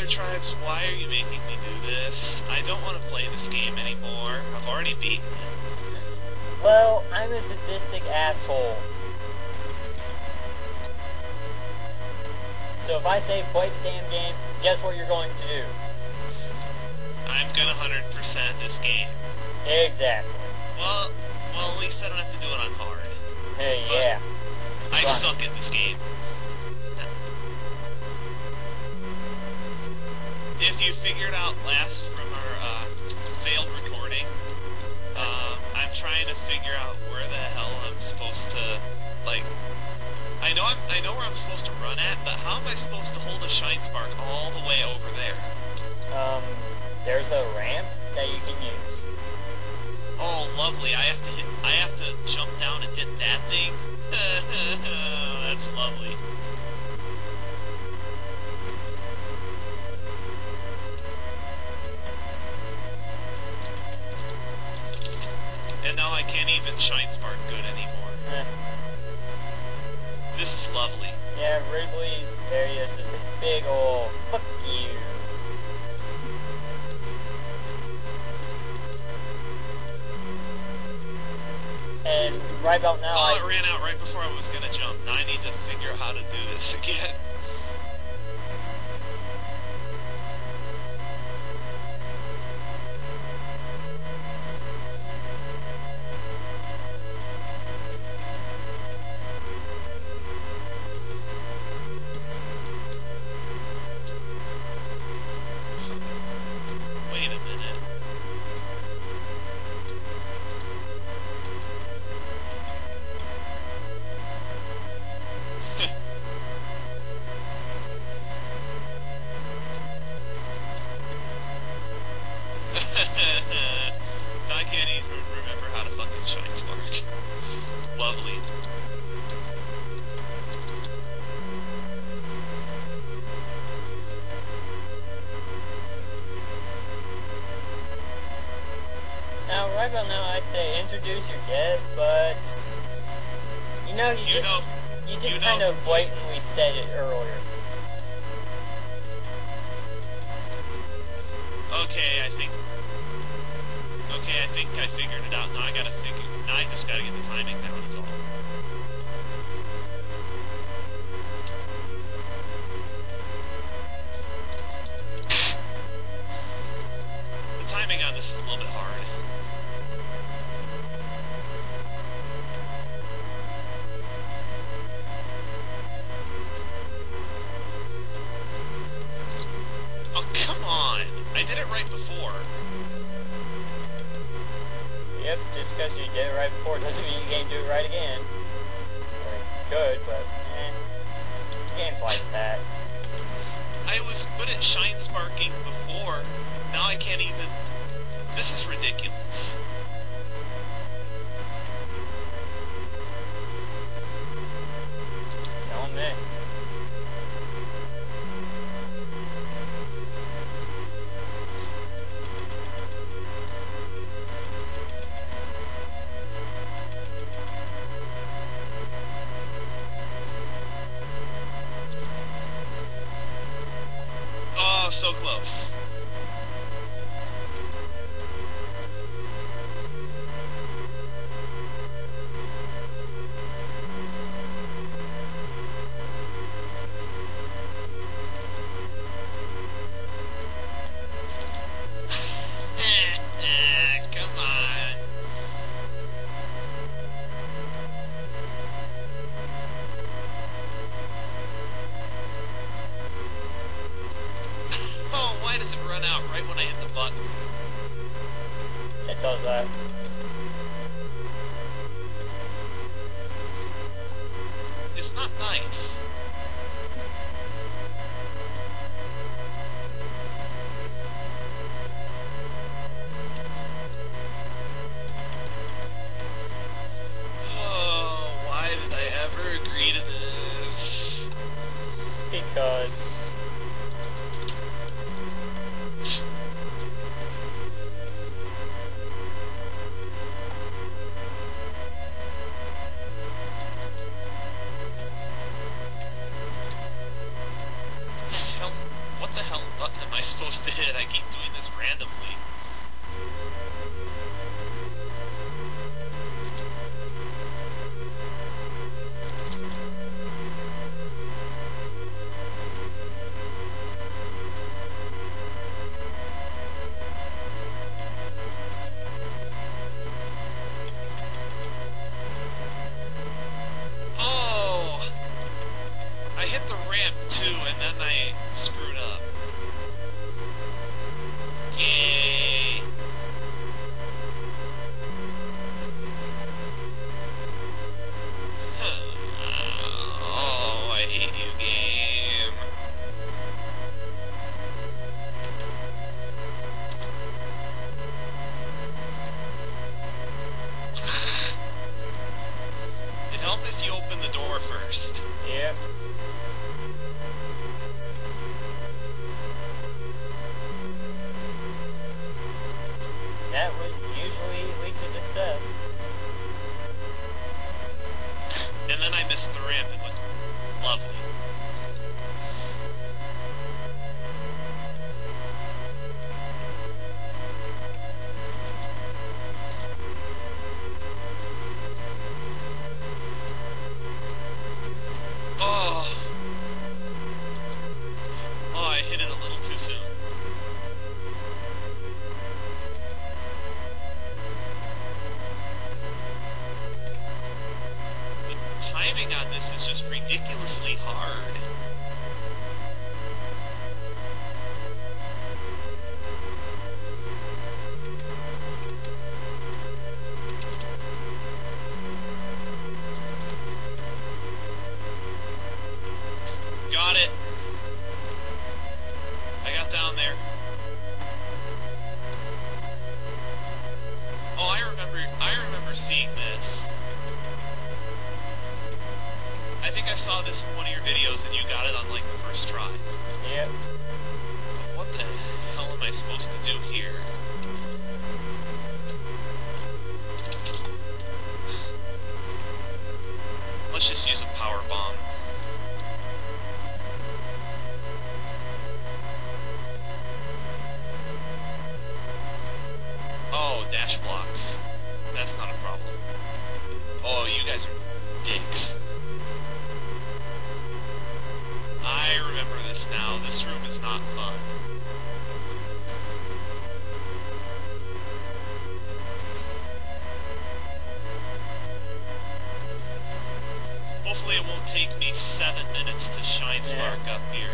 Nethertribes, why are you making me do this? I don't want to play this game anymore. I've already beaten it. Well, I'm a sadistic asshole. So if I say play the damn game, guess what you're going to do? I'm gonna 100% this game. Exactly. Well, at least I don't have to do it on hard. Hey, But yeah. I Fun. suck at this game. If you figured out last from our failed recording, I'm trying to figure out where the hell I'm supposed to, like, I know where I'm supposed to run at, but how am I supposed to hold a Shine Spark all the way over there? There's a ramp that you can use. Oh, lovely. I have to jump down and hit that thing? That's lovely. And now I can't even Shine Spark good anymore. This is lovely. Yeah, Ridley's area is just a big ol' fuck you. And right about now, Oh, it ran out right before I was gonna jump. Now I need to figure out how to do this again. Wait a minute. I can't even remember how to fucking Shine Spark. Lovely. now right about now, I'd say introduce your guest, but you know, you just kind of blatantly said it earlier. Okay, I think I figured it out. Now I just gotta get the timing down is all. The timing on this is a little bit hard. Oh, come on! I did it right before. Yep, just because you did it right before doesn't mean you can't do it right again. Or you could, but games like that. I was good at Shine Sparking before. Now I can't even... This is ridiculous. Tell me. Oh, so close. Come on. Oh, why does it run out right when I hit the button? It does that. It's not nice. Oh, why did I ever agree to this? Because What the hell button supposed to hit. I keep doing this randomly. Oh! I hit the ramp too, and then I screwed up. Yay! Oh, I hate you, game. It'd help if you open the door first. Yep. That would usually lead to success. And then I missed the ramp and went, lovely. Oh. Oh, I hit it a little too soon. The timing on this is just ridiculously hard. Got it. I got down there. Oh, I remember seeing this. I think I saw this in one of your videos and you got it on like the first try. Yep. But what the hell am I supposed to do here? Let's just use a power bomb. Oh, dash blocks. That's not a problem. Oh, you guys are dicks. I remember this now. This room is not fun. Hopefully it won't take me 7 minutes to shine spark up here.